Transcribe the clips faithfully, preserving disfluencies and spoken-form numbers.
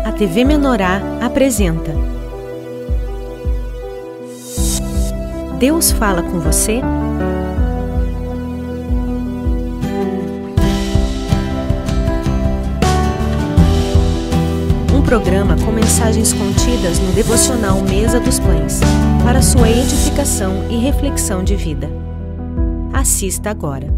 A T V Menorá apresenta Deus fala com você? Um programa com mensagens contidas no devocional Mesa dos Pães, para sua edificação e reflexão de vida. Assista agora.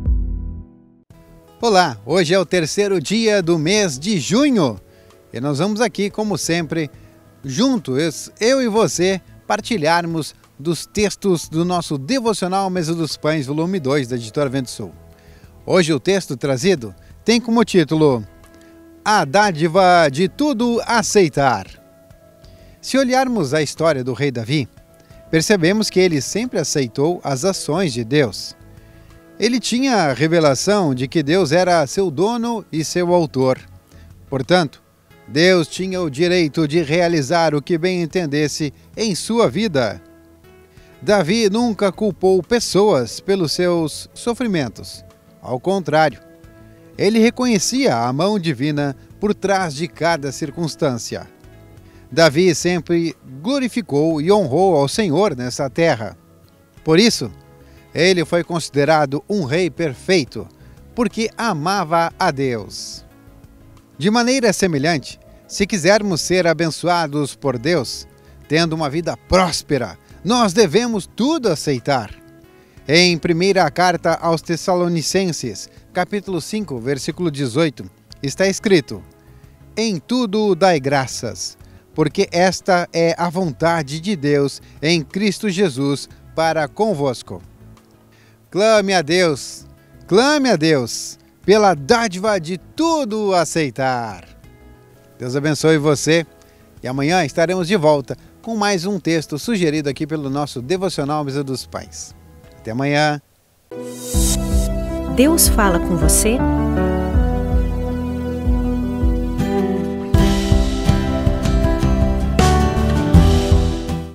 Olá, hoje é o terceiro dia do mês de junho e nós vamos aqui, como sempre, juntos, eu e você, partilharmos dos textos do nosso devocional Mesa dos Pães, volume dois, da editora Vento Sul. Hoje o texto trazido tem como título A Dádiva de Tudo Aceitar. Se olharmos a história do rei Davi, percebemos que ele sempre aceitou as ações de Deus. Ele tinha a revelação de que Deus era seu dono e seu autor. Portanto, Deus tinha o direito de realizar o que bem entendesse em sua vida. Davi nunca culpou pessoas pelos seus sofrimentos. Ao contrário, ele reconhecia a mão divina por trás de cada circunstância. Davi sempre glorificou e honrou ao Senhor nessa terra. Por isso, ele foi considerado um rei perfeito, porque amava a Deus. De maneira semelhante, se quisermos ser abençoados por Deus, tendo uma vida próspera, nós devemos tudo aceitar. Em primeira carta aos Tessalonicenses, capítulo cinco, versículo dezoito, está escrito: Em tudo dai graças, porque esta é a vontade de Deus em Cristo Jesus para convosco. Clame a Deus, clame a Deus, pela dádiva de tudo aceitar. Deus abençoe você e amanhã estaremos de volta com mais um texto sugerido aqui pelo nosso devocional Mesa dos Pães. Até amanhã. Deus fala com você?